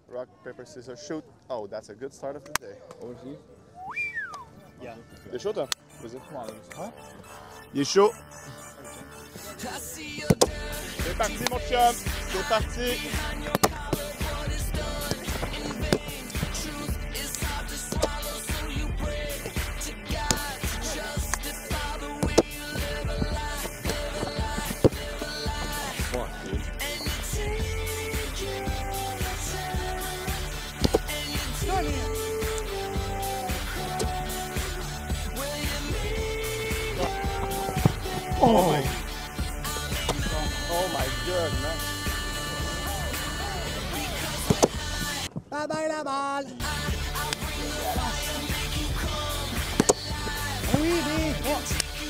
rock, paper, scissors, shoot. Oh, that's a good start of the day. Aussi. Yeah. Il est chaud, toi? Vas-y. Hein? Il est chaud. C'est parti, mon chum. C'est parti. Oh my, oh my goodness. Bye bye la balle. Oui, oui. Oh.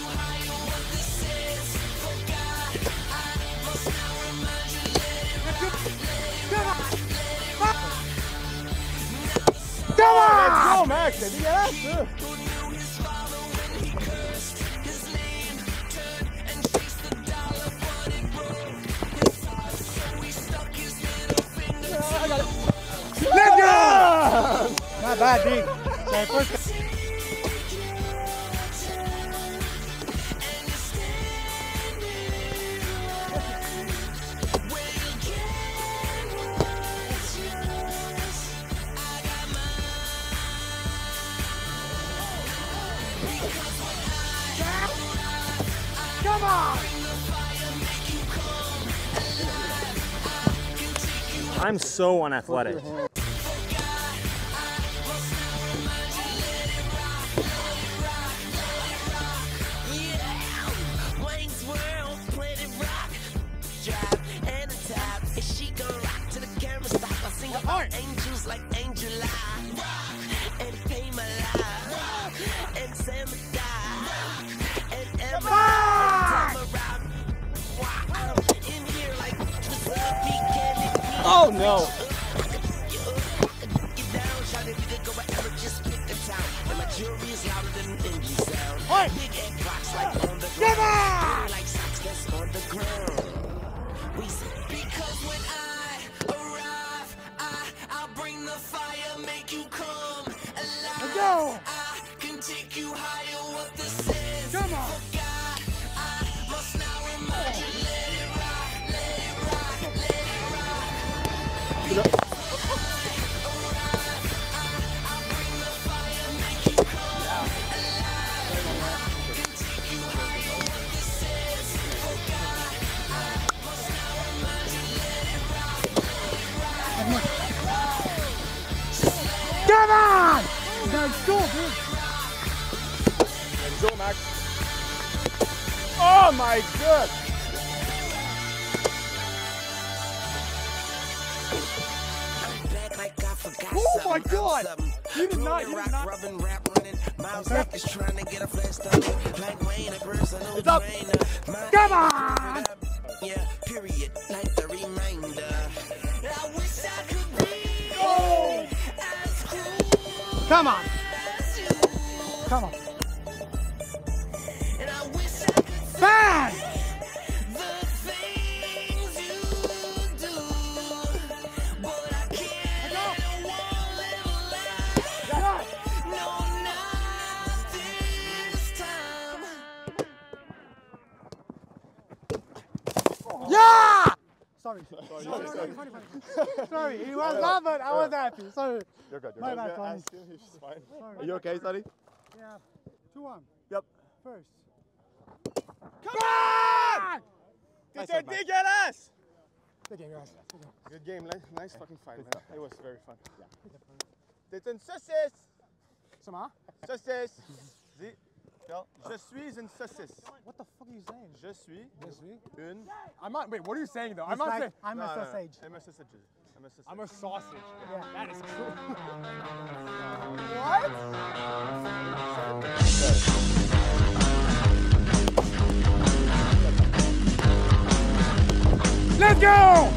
Come on! Let's go, Max! C'est dégueulasse, ça! Let's go! Not bad, Deke. Okay, first. Come on! I'm so unathletic. Angels like Angel and pay my life and Sam and Emma in here like oh no! Get down, shout if you could go wherever, just pick a town. And my jewelry is louder than an engine sound. Hey! Big egg rocks like on the ground. Like socks that's on the ground. We say because when I arrive, I'll bring the fire, make you come alive. Let's go! I can take you higher, what this is. Come on! Forgot, I must now remind you, let it rock, let it rock, let it rock. Because when I arrive, I'll bring the fire, make you come alive. I can take you higher, what this is. Forgot, I must now remind you, let it rock, let it rock. Come on! Let's go, dude. Let's go, Max. Oh my god! Oh my god! You did not, you did not. It's up! Come on! Yeah, period, like the reminder. I wish I could be as cool Come on! as you. Come on! And I wish I could say Bang! the things you do. But I can't, and I won't live life. No, not this time. Yeah! Sorry. Sorry, he was not, but I was happy. Sorry. You're good. My You're bad, good. Tony. Ask him, he's fine. Sorry. Are you okay, Sonny? Yeah. 2-1. Yep. First. Come on! Nice T'es un one, Max. dégueulasse! Good game, guys. Good game. Good game. Nice fucking fight, man. It was very fun. Yeah. T'es une saucisse! Comment? Saucisse! Dis. Non, je suis une saucisse. What the fuck are you saying? Je suis une... I'm not, wait, what are you saying though? I'm It's not like- saying, I'm No, a no, no. sausage. I'm a sausage. I'm a sausage. I'm a sausage. Yeah. That is cool. What? Let's go!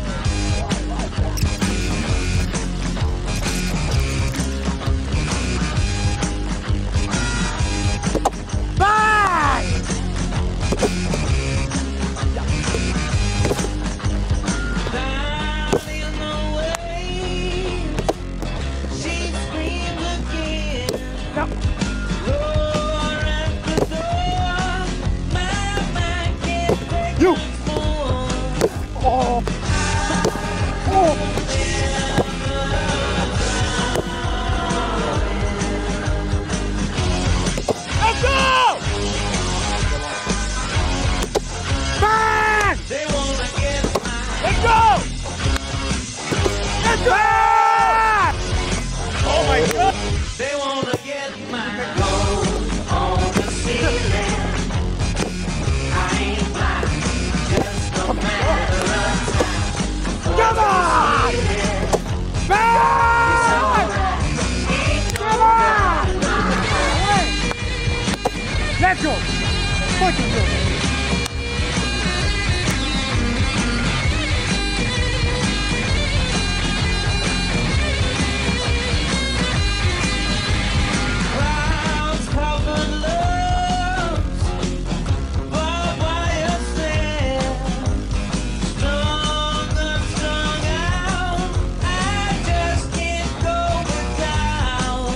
Let's go. Fucking go. Clouds cover loves, barbed wire stand, strung out. I just can't go without.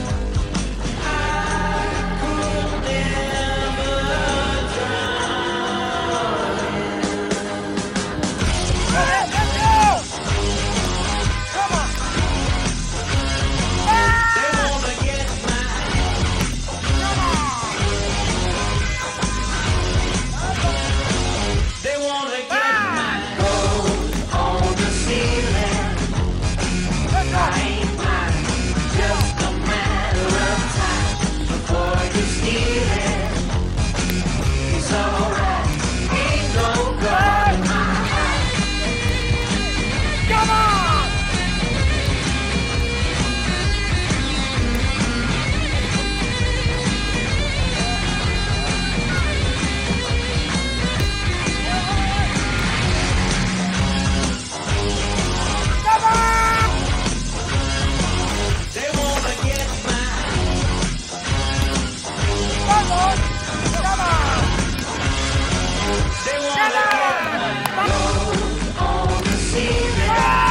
I could never drown. Let's go! Come on! They wanna get They wanna get my gold on the ceiling. I ain't mine, just a matter of time before you steal it. It's alright, ain't no God in my eyes. Come on! They wanna get mine. Come on! Come on! They wanna get mine. Gold on the ceiling.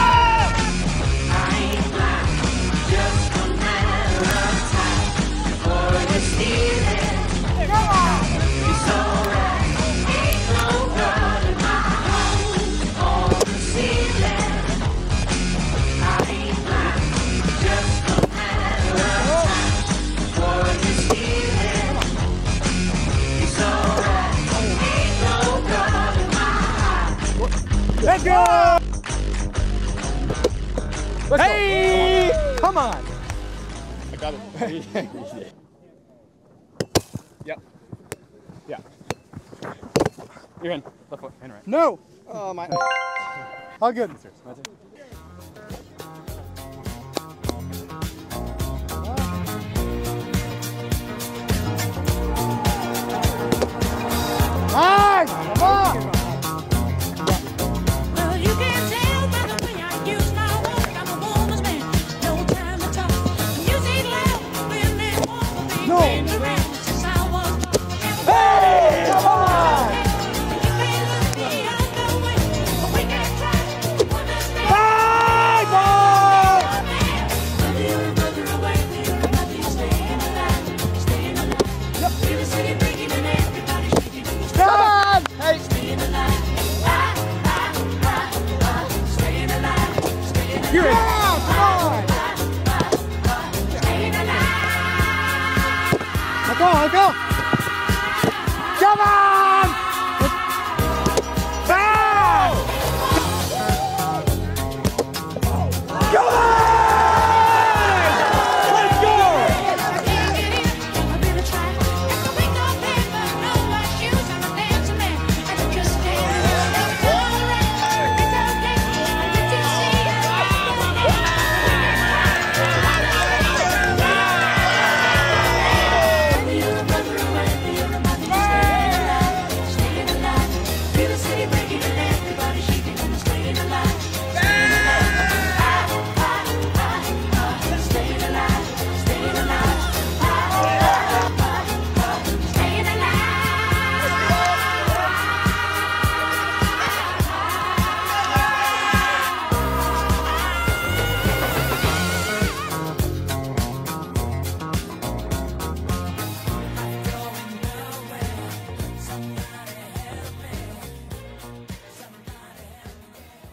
I ain't mine, just a matter of time before you steal it. Come on! It's alright, ain't no God in my heart on the ceiling. I ain't mine, just a matter of time before you steal it. It's alright, ain't no God in my heart. Let's go. Hey! Come on. I got it. Yep. Yeah. You're in. Left foot. And right. No. Oh, my. All good. Nice. Come on. Well, you can tell by the way I use my walk. I'm a woman's man. No time to talk. Music loud, women want to be No. around since I was. Hey, come on. You may look me out the way, but we can try. Woman's man. Hey, ball. Whether you're a brother away, you're a mother, you're staying alive, staying alive. Feel the city breaking and everybody shaking in the street. Come on. Hey. Staying alive. Staying alive, staying alive. You're in. Come on. Staying alive. Let's go. Let's go. Come on. Foul. Come on. Let's go. A bit of try. And the week of paper, no white shoes, I'm a dancing man. And I'm just standing there. It's alright. It's okay. I get to see you. Whether you're a brother or whether you're a mother, you're staying alive, staying alive. Feel the city breaking and everybody shaking and staying alive, staying alive. Staying alive, staying alive. Staying alive.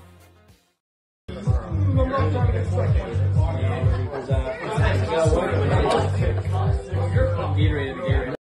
Somebody help me.